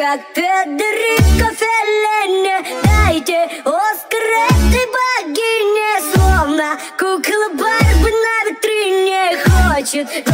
как Федерико Феллини. Дайте Оскар этой богине, словно кукла Барби на витрине. Хочет